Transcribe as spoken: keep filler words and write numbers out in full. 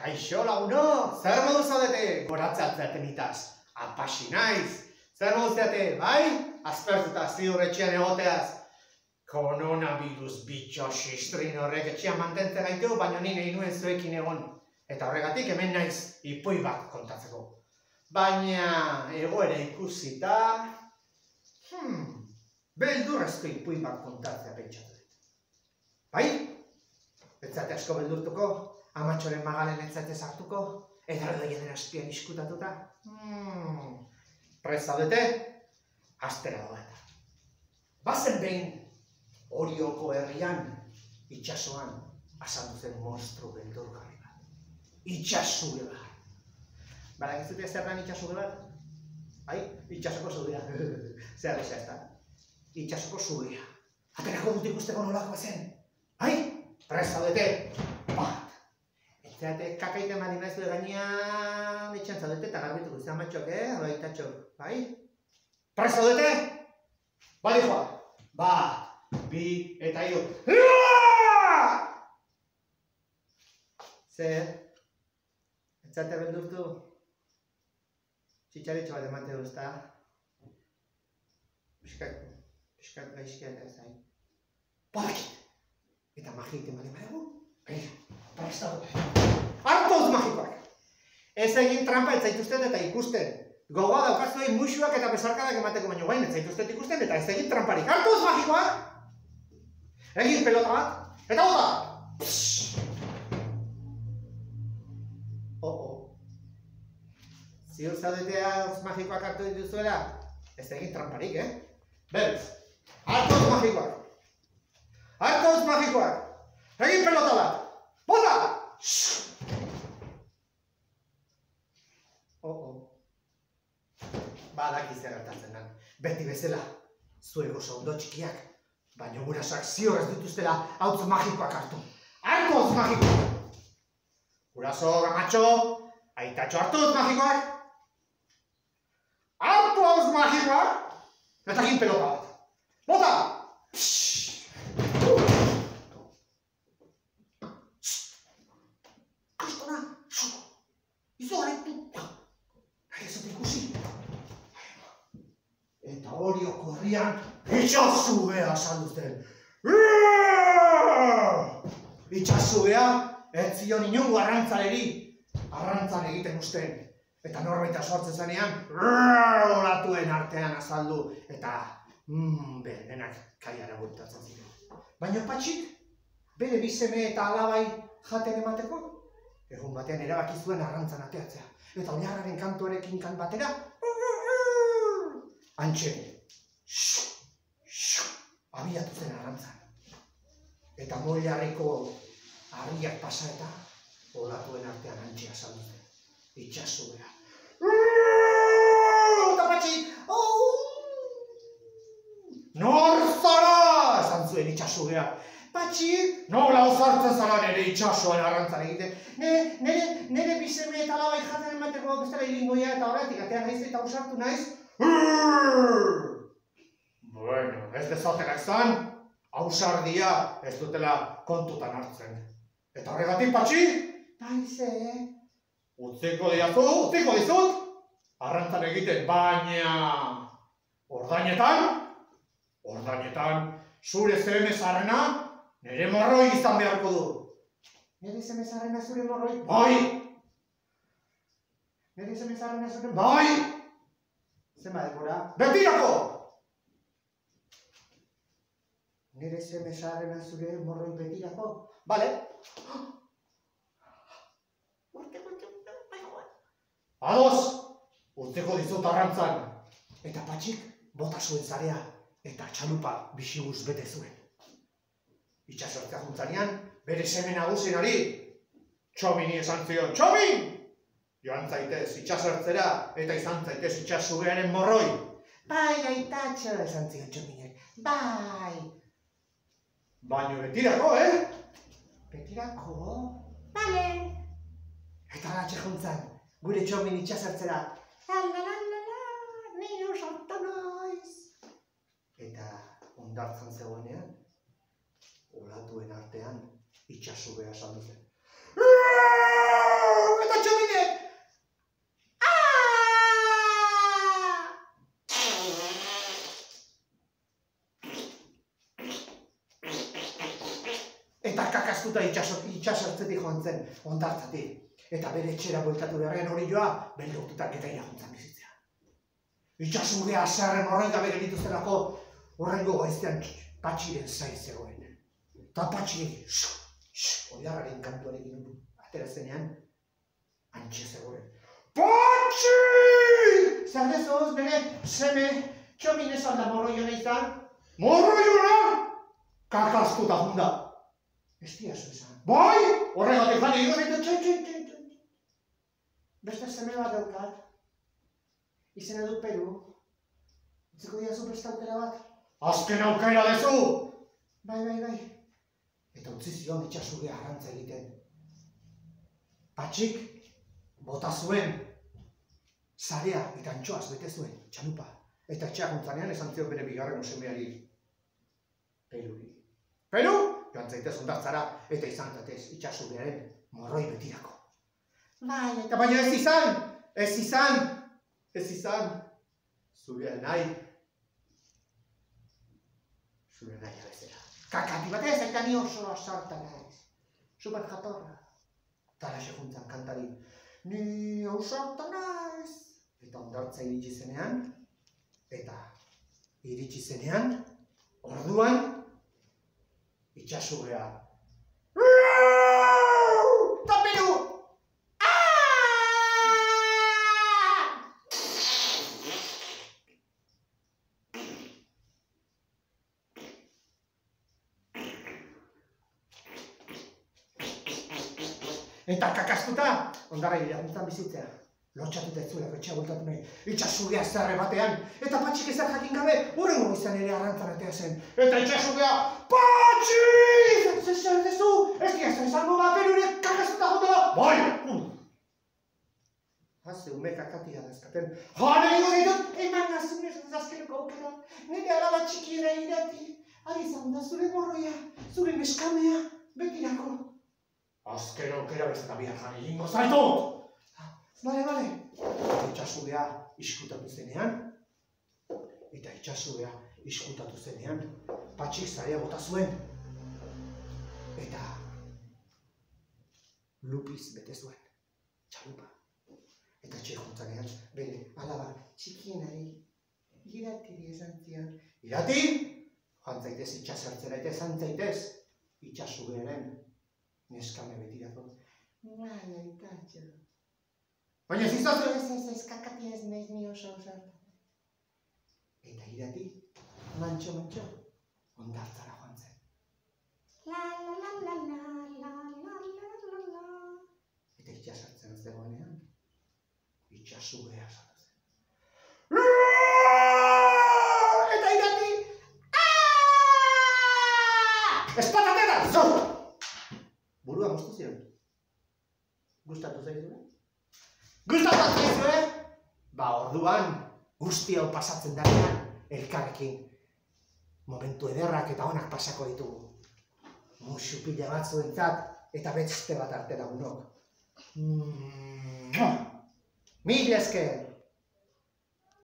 Kaixo laguno, zer modu zaudete? Goratzatzen itaz, apasi naiz. Zer modu zeate, bai? Aspertuta ziur etxean egoteaz. Koronavirus bitxo xistrin horrek etxean mantentzen gaitu, baina ni nahi nuen zuekin egon. Eta horregatik hemen naiz ipui bat kontatzeko. Baina egoera ikusita... Hmm, beldurrezko ipui bat kontatzea pentsatu dut. Bai? Etzate asko beldurtuko? Amatxoren magalen etzate sartuko? Eta erdoienen azpian iskutatuta? Hmm, prest zaudete? Astera doa. Bazen behin, Orioko herrian, itxasoan, azaldu zen monstru beldurgarri bat. Itxasule bat. Barak ez dute zertan itxasule bat? Bai, itxasoko zubia. Zer gisa ez da? Itxasoko zubia. Aterako dut ikusteko nolakoa zen. Bai, prest zaudete? Bat. Zerate, kakaiten bali nahizu gainean etxan zaudete eta garbituko izan matxok, eh? Hala itatxok, bai? Prest zaudete? Bali joa. Bat, bi, eta hiru. Zer? Etzate beldurtu? Txitxaritxo bat emate duzta? Piskat, piskat gaizkia eta ez da. Badakit! Eta magiten bali badago? Baina, prestatu. Hartoz magikoak! Ez egin trampa ez zaituzten eta ikusten. Gogoa daukazuei musuak eta besarkadak emateko baino gain ez zaituzten ikusten eta ez egin tramparik. Hartoz magikoak! Egin pelota bat, eta bota! Oh-oh. Ziur zaudetea hartoz magikoak hartu dituzuela? Ez egin tramparik, eh? Berriz, hartoz magikoak! Hartoz magikoak! Egin pelota bat! Bota! Oh-oh. Badaki zer gertatzen den. Beti bezala, zure gozo ondo txikiak, baina gurasoak zior ez dituztela hautz magikoak hartu. Hartoz magikoak! Guraso, gamatxo, aitatxo hartoz magikoak! Hartu hautz magikoak! Eta egin pelota bat! Bota! Kristona! Izo gaitu! Nahi ez dut ikusi! Eta Orioko herrian itxasubea saluzten. Itxasubea ez zion inungo arrantzaleri arrantzan egiten usten. Eta norbaita sortzen zanean olatuen artean azaldu eta berenak kaiara bultatzen ziren. Baina Patxik bere bizeme eta alabai jaten emateko egun batean erabaki zuen arrantzan ateatzea. Eta oinarraren kantuarekin kan batera antxe, abiatu zen arrantzan. Eta moilarriko harriak pasa eta olatuen artean antxe azaldu zen. Itxasubea. Eta Patxik! Nor zara! Esan zuen itxasubea. Patxik! Nola osartzen zara nire itxasoan arrantzan egiten. Nire bizeme eta labai jaten emateko bestela hilingoia eta horretik atean naiz eta osartu naiz. Bueno, ez dezatela izan, ausardia ez dutela kontutan hartzen. Eta horregatik, Patxi? Baize, utziko diazu, utziko dizut, arrantzan egiten, baina ordainetan, ordainetan, zure zeme zarrena, nire morroi izan beharko du. Nire zeme zarrena zure morroi? Bai! Nire zeme zarrena zure morroi? Bai! Zema dekora? Betirako! Nire zeme zarrena zure morroi betirako? Bale? Ados! Urteko dizut arrantzan. Eta Patxik bota zuen zarea eta txalupa bisibuz bete zuen. Itxasortzea juntzanean, bere seme nagusienari Txomini esan zion, Txomin! Joan zaitez itxasortzera eta izan zaitez itxasugearen morroi. Bai, aitatxo, esan zion Txominek. Bai! Baina betirako, eh? Betirako? Bale! Eta gatxe juntzan, gure Txomin itxasortzera. Lalalala, nio sartu noiz. Eta ondartzan zegoenean, olatuen artean itxasubea saldu zen. eta kakaztuta itxasertzetik joan zen, ondartzatik. Eta bere etxera bueltatu beharrean hori joa, beldurtutak eta irakuntzan bizitzea. Itxasugea zerren horren gabe gelituztenako horrengo goiztean Patxiren zai zegoen. Eta Patxi, oilarraren kantuarekin atera zenean, antxe zegoen. Patxi! Zer dezoz, bere, seme, txomin esan da morroiona izan? Morroiona? Kakaztuta junda. Ez diazu esan. Bai! Horregatik fan egin horretu, txai, txai, txai, txai. Beste seme bat daukat. Izena du Peru. Utziko diazu beste aukera bat? Azken aukera dezu! Bai, bai, bai. Eta utzi zion itxasugea arrantza egiten. Patxik bota zuen zarea eta antxoaz bete zuen, txalupa. Eta etxeakuntzanean esan zion bere bigarren semeari. Peruri. Peru! Joan zaitez ondartzara eta izan zatez itxasugearen morroi betirako. Bai, eta baina ez izan! Ez izan! Ez izan! Zure nahi. Zure nahi abezera. Kakati batez eta ni oso asarta naiz. Super jatorra. Tala seguntzan kantari. Ni ausarta naiz. Eta ondartza iritsi zenean. Eta iritsi zenean. Orduan. Itxasugea. Taperu! Eta kakaztuta, ondarra iraguntzan bizitzea. Lotxatuta ez zuela, etxea bultatu nahi. Itxasugea zerre batean. Eta Patxik ezer jakin gabe, horrengo izan ere arrantzan atea zen. Eta itxasugea, Patxi! Zer zer dezu? Ez diazten salmo bat, Perurek kakaztuta jotela. Bai! Haze, ume kakatia dazkaten. Jane higo ditut, eman nazun ez azkeneko aukera. Nire alaba txikiera irati. Ari izan da zure morroia, zure neskamea, betirako. Azken aukera bezala bihar jane jingo zaitut! Bale, bale. Itxasugea iskutatu zenean, eta itxasugea iskutatu zenean, Patxik zarea bota zuen. Eta lupiz bete zuen, txalupa. Eta txejuntzanean, bere alaba txikienari, iratiri esan zion. Irati! Joan zaitez itxasertzera eta esan zaitez, itxasugearen neskame betirako. Bai, aitatxo. Baina ez izazu? Ez, ez, ez, kakati ez nahiz ni oso ausarta. Eta irati, mantxo, mantxo, ondartzara joan zen. La, la, la, la, la, la, la, la, la. Eta itxasartzen zegoenean, itxasugea sartu zen. Eta irati, espatatera, zo! Burua moztu ziren. Gustatu zaizue? Gustatu zaizue? Ba, orduan, guzti hau pasatzen danean, elkarrekin momentu ederrak eta onak pasako ditugu. Musu pila bat zuentzat, eta beste bat arte lagunok. Mil esker!